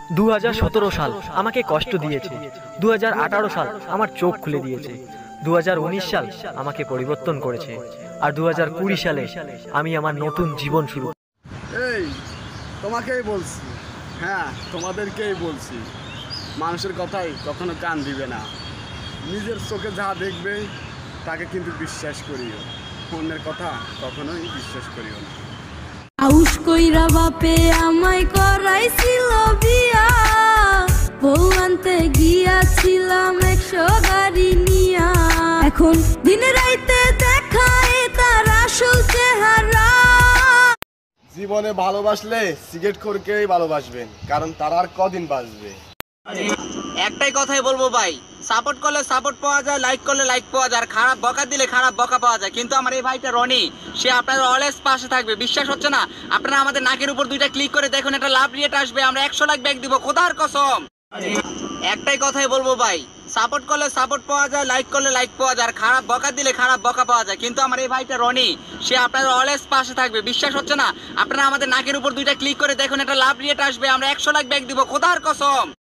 2017 সাল আমাকে কষ্ট দিয়েছে, 2018 সাল আমার চোখ খুলে দিয়েছে, 2019 সাল আমাকে পরিবর্তন করেছে, আর 2020 সালে আমি আমার নতুন জীবন শুরু। এই তোমাকেই বলছি, হ্যাঁ তোমাদেরকেই বলছি, মানুষের কথাই কখনো কান দিবে না। নিজের চোখে যা দেখবে তাকে কিন্তু বিশ্বাস করিও, অন্যের কথা কখনোই বিশ্বাস করিও না। আউশ কইরা বাপে আমায় করাইছিল বিয়া, বউ আনতে গিয়াছিলাম 100 গাড়ি নিয়া। এখন দিনে রাইতে দেখায় তার আসল চেহারা। জীবনে ভালোবাসলে সিগারেট খোরকেই ভালোবাসবেন, কারণ তারা আর কদিন বাঁচবে। একটাই কথাই বলবো ভাই, সাপোর্ট করলে সাপোর্ট পাওয়া যায়, লাইক করলে লাইক পাওয়া যায়, আর খারাপ বকা দিলে খারাপ বকা পাওয়া যায়। কিন্তু আমার এই ভাইটা রনি, সে আপনাদের অলওয়েজ পাশে থাকবে। বিশ্বাস হচ্ছে না? আপনারা আমাদের নাকের উপর 2টা ক্লিক করে দেখুন, একটা লাভ রেট আসবে, আমরা 100 লাখ ব্যাক দিব, খোদার কসম। একটাই কথাই বলবো ভাই, সাপোর্ট করলে সাপোর্ট পাওয়া যায়, লাইক করলে লাইক পাওয়া যায়, আর খারাপ বকা দিলে খারাপ বকা পাওয়া যায়। কিন্তু আমার এই ভাইটা রনি, সে আপনাদের অলওয়েজ পাশে থাকবে। বিশ্বাস হচ্ছে না? আপনারা আমাদের নাকের উপর 2টা ক্লিক করে দেখুন, একটা লাভ রেট আসবে, আমরা 100 লাখ ব্যাক দিব, খোদার কসম।